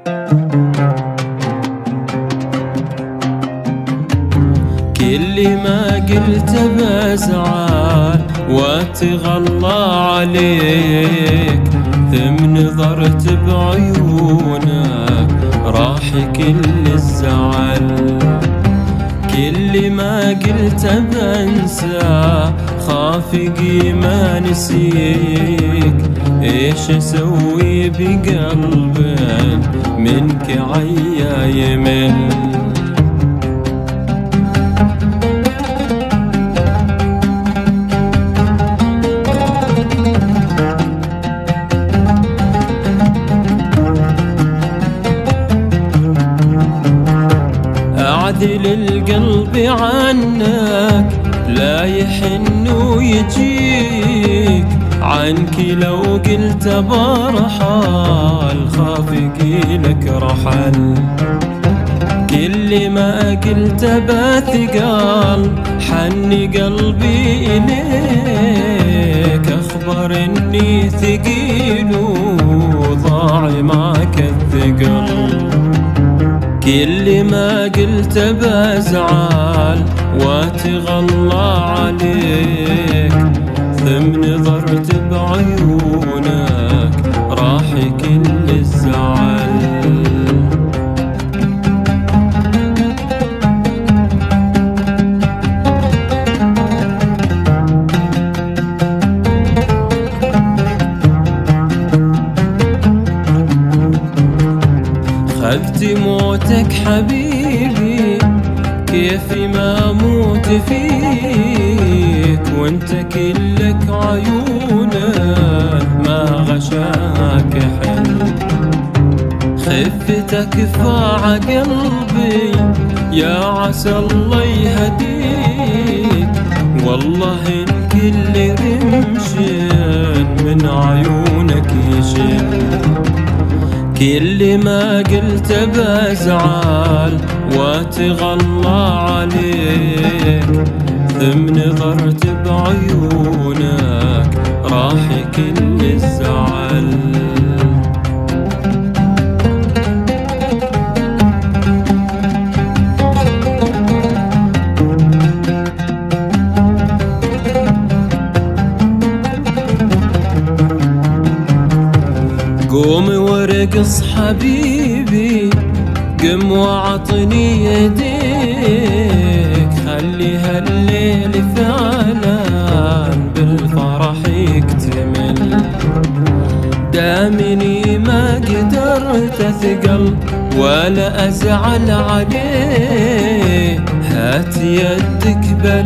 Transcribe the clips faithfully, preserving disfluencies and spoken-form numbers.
كل ما قلت بزعل واتغلى عليك، ثم نظرت بعيونك راح كل الزعل. كل ما قلت بنسى خافقي ما نسيك، ايش اسوي بقلب منك عيا يمل. أعدل القلب عنك لا يحن ويجيك، عنك لو قلت برحل خافقي لك رحل. كل ما قلت بثقل حن قلبي إليك، أخبر إني ثقيل وضاع معك الثقل. كل ما قلت بزعل واتغلى عليك، ثم نظرت بعيونك راح كل الزعل. خذت موتك حبيبي كيف ما موت فيك، وانت كلك عيونك ما غشاك حل. خفتك فاع قلبي يا عسى الله يهديك، والله إن كل رمش من عيونك يشل. كل ما قلت بزعل واتغلى عليك، ثم نظرت بعيونك راح كل الزعل. قوم وارقص حبيبي، قم وعطني يديك، خلي هالليل فعلا بالفرح يكتمل. دامني ما قدرت اثقل ولا ازعل عليه، هات يدك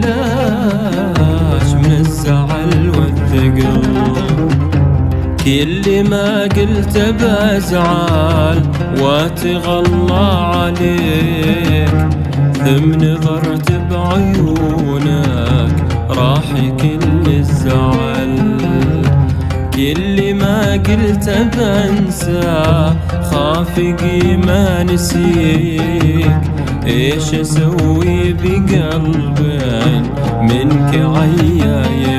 بلاش من الزعل والثقل. كل ما قلت بزعل واتغلى عليك، ثم نظرت بعيونك راح كل الزعل. كل ما قلت بنسى خافقي ما نسيك، ايش اسوي بقلب منك عيا